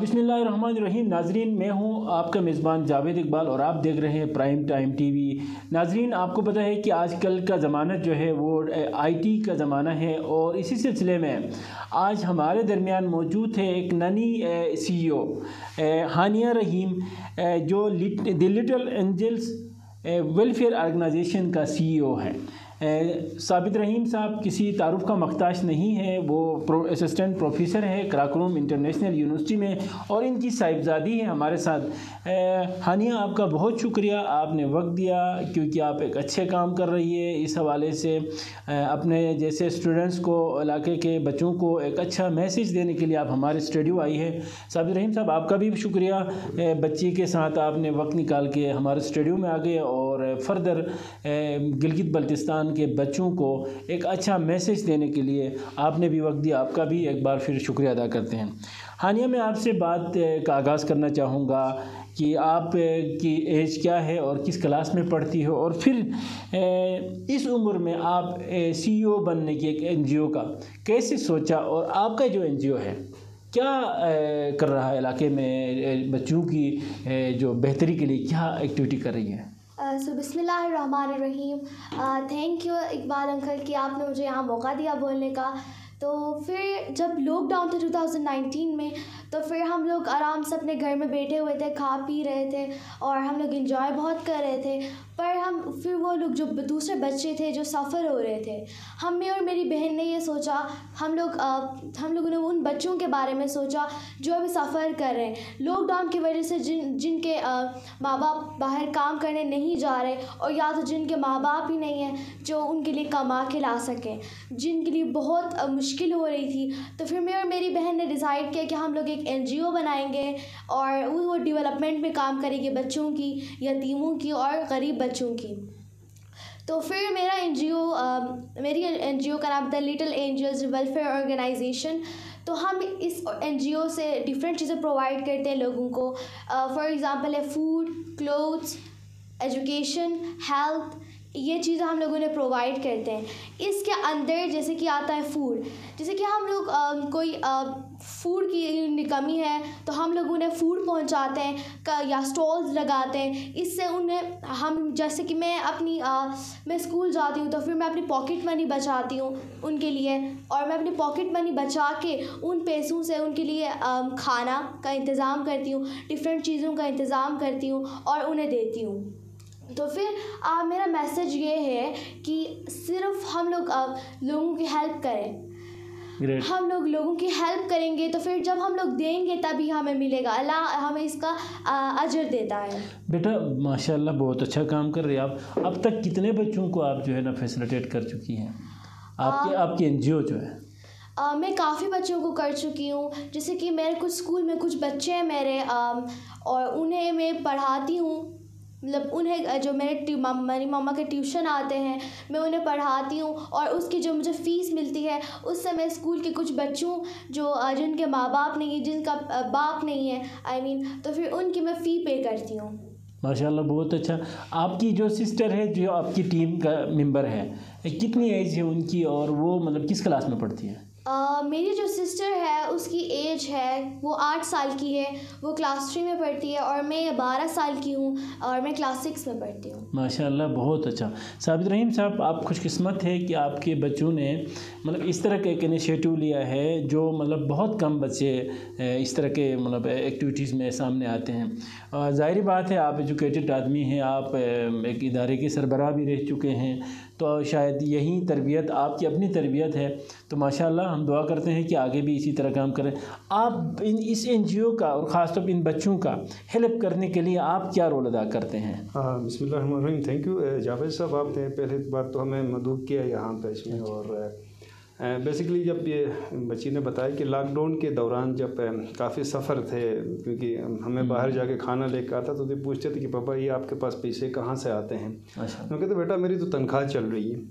बिस्मिल्लाहिर्रहमानिर्रहीम। नाजरीन, मैं हूं आपका मेज़बान जावेद इकबाल और आप देख रहे हैं प्राइम टाइम टीवी। नाजरीन, आपको पता है कि आजकल का ज़माना जो है वो आईटी का ज़माना है और इसी सिलसिले में आज हमारे दरमियान मौजूद है एक नई सीईओ हानिया रहीम, जो the little angels welfare organisation का सीईओ है। साबित रहीम साहब किसी तारुफ का मख्ताज नहीं है, वो असिस्टेंट प्रोफेसर है कराकोरम इंटरनेशनल यूनिवर्सिटी में और इनकी साहिबजादी है हमारे साथ। हानिया, आपका बहुत शुक्रिया, आपने वक्त दिया, क्योंकि आप एक अच्छे काम कर रही है। इस हवाले से अपने जैसे स्टूडेंट्स को, इलाके के बच्चों को एक अच्छा मैसेज देने के लिए आप हमारे स्टूडियो आई है। साबित रहीम साहब, आपका भी शुक्रिया, बच्ची के साथ आपने वक्त निकाल के हमारे स्टूडियो में आ गए और फर्दर गिलगित बल्तिस्तान के बच्चों को एक अच्छा मैसेज देने के लिए आपने भी वक्त दिया। आपका भी एक बार फिर शुक्रिया अदा करते हैं। हानिया, मैं आपसे बात का आगाज़ करना चाहूँगा कि आप की एज क्या है और किस क्लास में पढ़ती हो, और फिर इस उम्र में आप सीईओ बनने की एक एनजीओ का कैसे सोचा, और आपका जो एनजीओ है क्या कर रहा है इलाके में बच्चों की जो बेहतरी के लिए क्या एक्टिविटी कर रही है। बिस्मिल्लाहिर्रहमानिर्रहीम। थैंक यू इकबाल अंकल कि आपने मुझे यहाँ मौका दिया बोलने का। तो फिर जब लॉकडाउन था 2019 में, तो फिर हम लोग आराम से अपने घर में बैठे हुए थे, खा पी रहे थे और हम लोग एंजॉय बहुत कर रहे थे। पर फिर वो लोग जो दूसरे बच्चे थे जो सफ़र हो रहे थे, मैं और मेरी बहन ने ये सोचा, हम लोगों ने उन बच्चों के बारे में सोचा जो अभी सफ़र कर रहे हैं लॉकडाउन की वजह से, जिनके माँ बाप बाहर काम करने नहीं जा रहे, और या तो जिनके माँ बाप ही नहीं हैं जो उनके लिए कमा के ला सकें, जिनके लिए बहुत मुश्किल हो रही थी। तो फिर मैं और मेरी बहन ने डिसाइड किया कि हम लोग एक एनजीओ बनाएंगे और वो डेवलपमेंट में काम करेंगे, बच्चों की, यतीमों की और गरीब बच्चों की। तो फिर मेरी एनजीओ का नाम the little angels welfare organisation. तो हम इस एनजीओ से डिफरेंट चीज़ें प्रोवाइड करते हैं लोगों को। फॉर एग्ज़ाम्पल है फूड, क्लोथ्स, एजुकेशन, हेल्थ, ये चीज़ें हम लोगों ने प्रोवाइड करते हैं। इसके अंदर जैसे कि आता है फूड, जैसे कि हम लोग कोई फूड की कमी है तो हम लोग उन्हें फूड पहुंचाते हैं या स्टॉल्स लगाते हैं। इससे उन्हें हम, जैसे कि मैं स्कूल जाती हूँ तो फिर मैं अपनी पॉकेट मनी बचाती हूँ उनके लिए, और मैं अपनी पॉकेट मनी बचा के उन पैसों से उनके लिए खाना का इंतज़ाम करती हूँ, डिफरेंट चीज़ों का इंतज़ाम करती हूँ और उन्हें देती हूँ। तो फिर मेरा मैसेज ये है कि सिर्फ हम लोग लोगों की हेल्प करें। हम लोग लोगों की हेल्प करेंगे तो फिर जब हम लोग देंगे तभी हमें मिलेगा, अल्लाह हमें इसका अजर देता है। बेटा माशाल्लाह, बहुत अच्छा काम कर रही हैं आप। अब तक कितने बच्चों को आप जो है ना फैसिलिटेट कर चुकी हैं, आपकी एनजीओ जो है। मैं काफ़ी बच्चों को कर चुकी हूँ। जैसे कि मेरे कुछ स्कूल में कुछ बच्चे हैं मेरे, और उन्हें मैं पढ़ाती हूँ, मतलब उन्हें जो मेरी मम्मा के ट्यूशन आते हैं मैं उन्हें पढ़ाती हूँ, और उसकी जो मुझे फ़ीस मिलती है उससे मैं स्कूल के कुछ बच्चों जो जिनके माँ बाप नहीं है, जिनका बाप नहीं है तो फिर उनकी मैं फ़ी पे करती हूँ। माशाल्लाह, बहुत अच्छा। आपकी जो सिस्टर है जो आपकी टीम का मेंबर है, कितनी एज है उनकी और वो मतलब किस क्लास में पढ़ती है? मेरी जो सिस्टर है उसकी एज है वो 8 साल की है, वो क्लास 3 में पढ़ती है, और मैं 12 साल की हूँ और मैं क्लास 6 में पढ़ती हूँ। माशाल्लाह, बहुत अच्छा। साबित रहीम साहब, आप खुशकिस्मत है कि आपके बच्चों ने मतलब इस तरह का एक इनिशिएटिव लिया है, जो मतलब बहुत कम बच्चे इस तरह के मतलब एक्टिविटीज़ में सामने आते हैं। ज़ाहिर बात है, आप एजुकेटेड आदमी हैं, आप एक इदारे के सरबराह भी रह चुके हैं, तो शायद यही तरबियत आपकी अपनी तरबियत है। तो माशाल्लाह, हम दुआ करते हैं कि आगे भी इसी तरह काम करें। आप इस एनजीओ का और ख़ासतौर पर इन बच्चों का हेल्प करने के लिए आप क्या रोल अदा करते हैं? हाँ, बिस्मिल्लाहिर्रहमानिर्रहीम। थैंक यू जावेद साहब, आपने पहले बात तो हमें मदद किया यहाँ पे इसमें। और बेसिकली जब ये बच्ची ने बताया कि लॉकडाउन के दौरान जब काफ़ी सफ़र थे, क्योंकि हमें बाहर जाके खाना लेकर आता तो पूछते थे कि पापा ये आपके पास पैसे कहाँ से आते हैं। मैं कहते बेटा मेरी तो तनख्वाह चल रही है।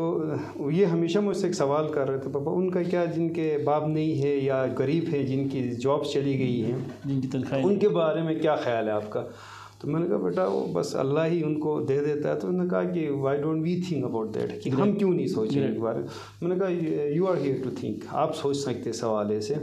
तो ये हमेशा मुझसे एक सवाल कर रहे थे, पापा उनका क्या, जिनके बाप नहीं है या गरीब है, जिनकी जॉब्स चली गई हैं, जिनकी तनख्वाह, उनके बारे में क्या ख्याल है आपका? तो मैंने कहा बेटा वो बस अल्लाह ही उनको दे देता है। तो उन्होंने कहा कि why don't we think about that, कि हम क्यों नहीं सोचें इस बारे में। मैंने कहा you are here to think, आप सोच सकते सवाल से।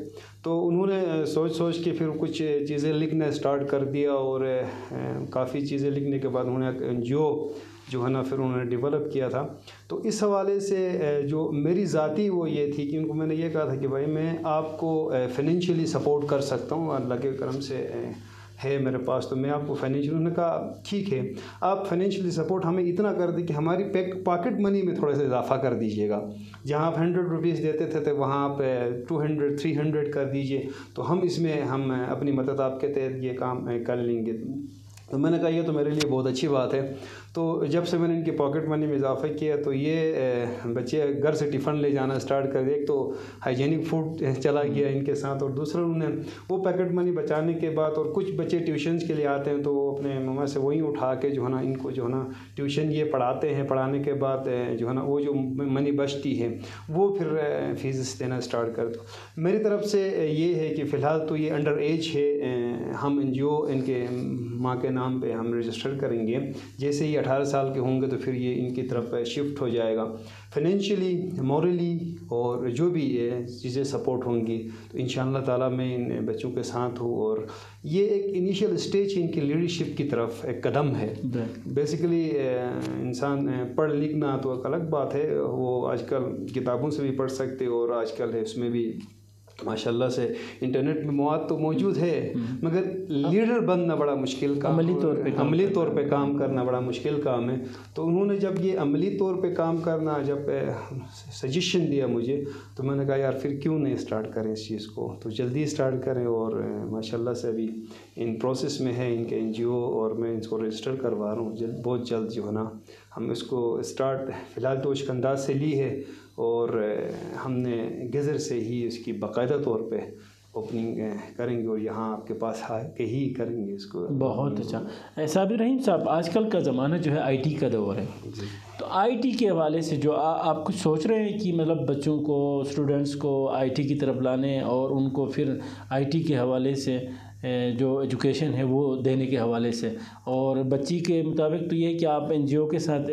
تو انہوں نے سوچ کے پھر کچھ چیزیں لکھنا اسٹارٹ کر دیا، اور کافی چیزیں لکھنے کے بعد انہوں نے ایک NGO جو ہے نا پھر انہوں نے ڈیولپ کیا تھا۔ تو اس حوالے سے جو میری ذاتی وہ یہ تھی کہ ان کو میں نے یہ کہا تھا کہ بھائی میں آپ کو فائنینشلی سپورٹ کر سکتا ہوں، اللہ کے کرم سے ہے میرے پاس، تو میں آپ کو فائنینشلی، انہوں نے کہا ٹھیک ہے آپ فائنینشلی سپورٹ ہمیں اتنا کر دیں کہ ہماری پاکٹ منی میں تھوڑا سا اضافہ کر دیجیے گا، جہاں آپ 100 روپیز دیتے تھے تو وہاں آپ 200 300 کر دیجیے، تو ہم اس میں ہم اپنی مدد آپ کے تحت یہ کام کر لیں گے۔ تو میں نے کہا یہ تو میرے لیے بہت اچھی بات ہے۔ تو جب سے میں نے ان کی پاکٹ منی میں اضافہ کیا تو یہ بچے گھر سے ٹفن لے جانا اسٹارٹ کر دیا، ایک تو ہائیجینک فوڈ چلا گیا ان کے ساتھ، اور دوسرا انہوں نے وہ پاکٹ منی بچانے کے بعد، اور کچھ بچے ٹیوشنز کے لیے آتے ہیں تو وہ اپنے مما سے وہیں اٹھا کے جو ہے نا ان کو جو ہے نا ٹیوشن یہ پڑھاتے ہیں، پڑھانے کے بعد جو ہے نا وہ جو منی بچتی ہے وہ پھر فیس دینا اسٹارٹ کر دو۔ میری طرف سے یہ ہے کہ فی الحال تو یہ انڈر ایج ہے، ہم NGO ان کے ماں کے نام پہ ہم رجسٹر کریں گے، جیسے ہی 18 سال کے ہوں گے تو پھر یہ ان کی طرف شفٹ ہو جائے گا۔ فائنینشلی، مورلی اور جو بھی چیزیں سپورٹ ہوں گی تو انشاءاللہ تعالیٰ میں ان بچوں کے ساتھ ہوں، اور یہ ایک انیشیل اسٹیج ان کی لیڈرشپ کی طرف ایک قدم ہے۔ بیسیکلی انسان پڑھ لکھنا تو ایک الگ بات ہے، وہ آج کل کتابوں سے بھی پڑھ سکتے، اور آج کل ہے اس میں بھی ماشاءاللہ سے انٹرنیٹ میں مواد تو موجود ہے، مگر لیڈر بننا بڑا مشکل کام، عملی طور پہ کام کرنا بڑا مشکل کام ہے۔ تو انہوں نے جب یہ عملی طور پہ کام کرنا جب سجیشن دیا مجھے، تو میں نے کہا یار پھر کیوں نہیں اسٹارٹ کریں اس چیز کو، تو جلدی اسٹارٹ کریں، اور ماشاءاللہ سے ابھی ان پروسیس میں ہے ان کے NGO، اور میں اس کو رجسٹر کروا رہا ہوں، بہت جلد جو ہے نا ہم اس کو اسٹارٹ فی الحال تو اشکنداز سے لی ہے، اور ہم نے گزر سے ہی اس کی باقاعدہ طور پہ اوپننگ کریں گے، اور یہاں آپ کے پاس آ کے ہی کریں گے اس کو۔ بہت اچھا۔ صابر رحیم صاحب، آج کل کا زمانہ جو ہے IT کا دور ہے، تو IT کے حوالے سے جو آپ کچھ سوچ رہے ہیں کہ مطلب بچوں کو، اسٹوڈنٹس کو IT کی طرف لانے، اور ان کو پھر IT کے حوالے سے جو ایجوکیشن ہے وہ دینے کے حوالے سے، اور بچی کے مطابق تو یہ ہے کہ آپ NGO کے ساتھ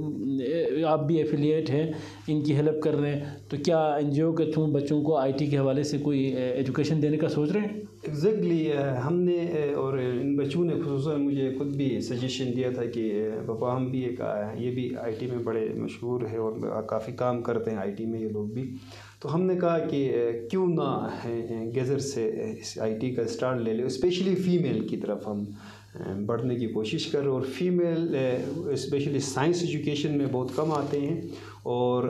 آپ بھی ایفیلیٹ ہیں، ان کی ہیلپ کر رہے ہیں، تو کیا NGO کے تھرو بچوں کو IT کے حوالے سے کوئی ایجوکیشن دینے کا سوچ رہے ہیں؟ ایگزیکٹلی ہم نے، اور ان بچوں نے خصوصاً مجھے خود بھی سجیشن دیا تھا کہ پاپا ہم بھی ایک یہ بھی IT میں بڑے مشہور ہے اور کافی کام کرتے ہیں IT میں یہ لوگ بھی، تو ہم نے کہا کہ کیوں نہ گزر سے اس IT کا اسٹارٹ لے لے، اسپیشلی فیمیل کی طرف ہم بڑھنے کی کوشش کر رہے، اور فیمیل اسپیشلی سائنس ایجوکیشن میں بہت کم آتے ہیں، اور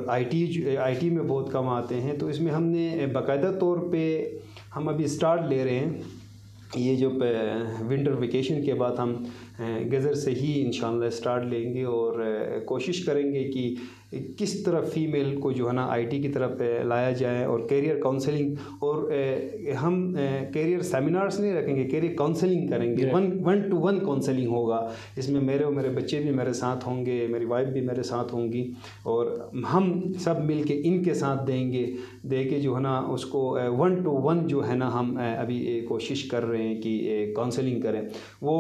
IT میں بہت کم آتے ہیں، تو اس میں ہم نے باقاعدہ طور پہ ہم ابھی اسٹارٹ لے رہے ہیں، یہ جو ونٹر ویکیشن کے بعد ہم گزر سے ہی انشاءاللہ اسٹارٹ لیں گے، اور کوشش کریں گے کہ کس طرح فیمیل کو جو ہے نا IT کی طرف لایا جائے، اور کیریئر کاؤنسلنگ، اور ہم کیریئر سیمینارز نہیں رکھیں گے، کیریئر کاؤنسلنگ کریں گے، 1-to-1 کاؤنسلنگ ہوگا، اس میں میرے اور میرے بچے بھی میرے ساتھ ہوں گے، میری وائف بھی میرے ساتھ ہوں گی، اور ہم سب مل کے ان کے ساتھ دے کے جو ہے نا اس کو 1-to-1 جو ہے نا ہم ابھی کوشش کر رہے ہیں کہ کاؤنسلنگ کریں، وہ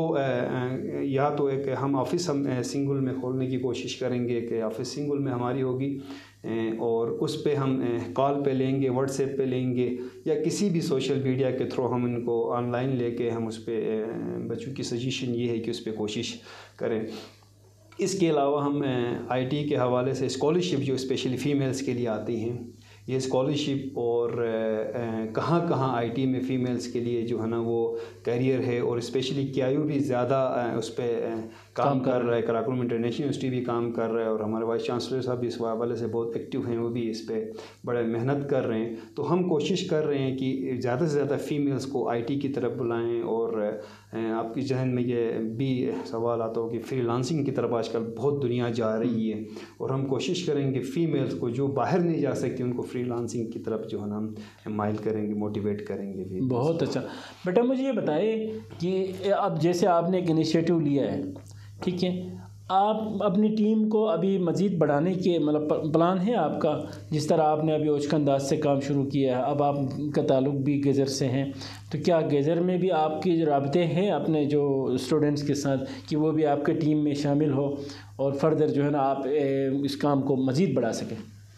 یا تو ایک ہم آفس ہم سنگل میں کھولنے کی کوشش کریں گے کہ آفس سنگل میں ہماری ہوگی، اور اس پہ ہم کال پہ لیں گے، واٹس ایپ پہ لیں گے، یا کسی بھی سوشل میڈیا کے تھرو ہم ان کو آن لائن لے کے ہم اس پہ بچوں کی سجیشن یہ ہے کہ اس پہ کوشش کریں۔ اس کے علاوہ ہم IT کے حوالے سے اسکالرشپ جو اسپیشلی فیمیلز کے لیے آتی ہیں، یہ اسکالرشپ، اور کہاں کہاں IT میں فیمیلز کے لیے جو ہے نا وہ کیریئر ہے، اور اسپیشلی QIU بھی زیادہ اس پہ کام کر رہا ہے، کراکرم انٹرنیشنل یونیورسٹی بھی کام کر رہا ہے، اور ہمارے وائس چانسلر صاحب بھی اس حوالے سے بہت ایکٹیو ہیں، وہ بھی اس پہ بڑے محنت کر رہے ہیں، تو ہم کوشش کر رہے ہیں کہ زیادہ سے زیادہ فیمیلز کو IT کی طرف بلائیں، اور آپ کی ذہن میں یہ بھی سوال آتا ہو کہ فری لانسنگ کی طرف آج کل بہت دنیا جا رہی ہے، اور ہم کوشش کریں گے فیمیلز کو جو باہر نہیں جا سکتی ان کو فری لانسنگ کی طرف جو ہے نا ہم مائل کریں گے، موٹیویٹ کریں گے بھی۔ بہت اچھا بیٹا، مجھے یہ بتائیں کہ اب جیسے آپ نے ایک انیشیٹو لیا ہے، ٹھیک ہے، آپ اپنی ٹیم کو ابھی مزید بڑھانے کے مطلب پلان ہے آپ کا، جس طرح آپ نے ابھی اوچھ انداز سے کام شروع کیا ہے، اب آپ کا تعلق بھی گیزر سے ہیں، تو کیا گیزر میں بھی آپ کی رابطے ہیں اپنے جو اسٹوڈنٹس کے ساتھ کہ وہ بھی آپ کے ٹیم میں شامل ہو، اور فردر جو ہے نا آپ اس کام کو مزید بڑھا سکیں؟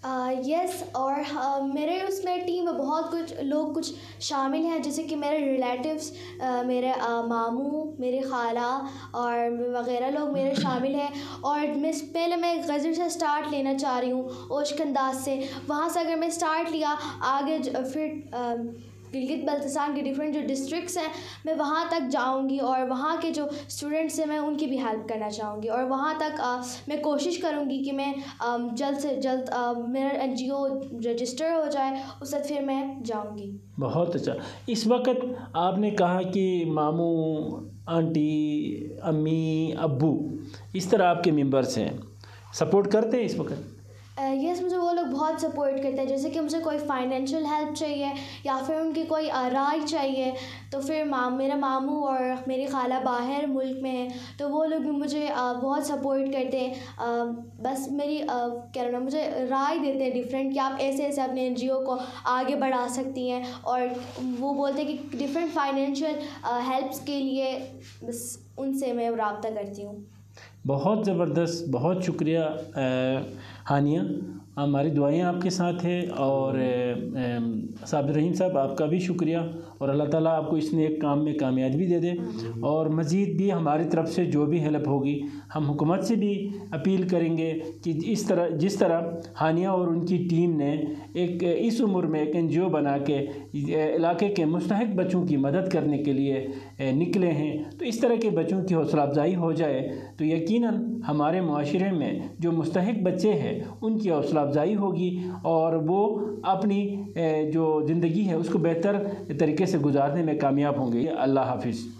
یس اور میرے اس میں ٹیم میں بہت کچھ شامل ہیں، جیسے کہ میرے ریلیٹیوس، میرے ماموں، میری خالہ اور وغیرہ لوگ میرے شامل ہیں. اور پہلے میں غزل سے سٹارٹ لینا چاہ رہی ہوں، اوشک انداز سے. وہاں سے اگر میں سٹارٹ لیا آگے پھر گلگت بلتستان کے ڈفرینٹ جو ڈسٹرکٹس ہیں میں وہاں تک جاؤں گی، اور وہاں کے جو اسٹوڈنٹس ہیں میں ان کی بھی ہیلپ کرنا چاہوں گی. اور وہاں تک میں کوشش کروں گی کہ میں جلد سے جلد میرا NGO رجسٹر ہو جائے، اس وقت پھر میں جاؤں گی. بہت اچھا. اس وقت آپ نے کہا کہ ماموں، آنٹی، امی، ابو اس طرح آپ کے ممبرس ہیں، سپورٹ کرتے ہیں اس وقت؟ یس، مجھے وہ لوگ بہت سپورٹ کرتے ہیں. جیسے کہ مجھے کوئی فائنینشیل ہیلپ چاہیے یا پھر ان کی کوئی رائے چاہیے تو پھر میرا ماموں اور میری خالہ باہر ملک میں ہیں تو وہ لوگ بھی مجھے بہت سپورٹ کرتے ہیں. بس میری کیا نام مجھے رائے دیتے ہیں ڈفرینٹ کہ آپ ایسے ایسے اپنے NGO کو آگے بڑھا سکتی ہیں. اور وہ بولتے ہیں کہ ڈفرینٹ فائنینشیل ہیلپس کے لیے بس ان سے میں رابطہ کرتی ہوں. بہت زبردست، بہت شکریہ ہانیہ. ہماری دعائیں آپ کے ساتھ ہیں، اور صابر رحیم صاحب آپ کا بھی شکریہ، اور اللہ تعالیٰ آپ کو اس نیک کام میں کامیابی دے دے. اور مزید بھی ہماری طرف سے جو بھی ہیلپ ہوگی ہم حکومت سے بھی اپیل کریں گے کہ جس طرح ہانیہ اور ان کی ٹیم نے اس عمر میں ایک NGO بنا کے علاقے کے مستحق بچوں کی مدد کرنے کے لیے نکلے ہیں، تو اس طرح کے بچوں کی حوصلہ افزائی ہو جائے تو یقیناً ہمارے معاشرے میں جو مستحق بچے ہیں ان کی حوصلہ افزائی ہوگی، اور وہ اپنی جو زندگی ہے اس کو بہتر طریقے سے گزارنے میں کامیاب ہوں گے. اللہ حافظ.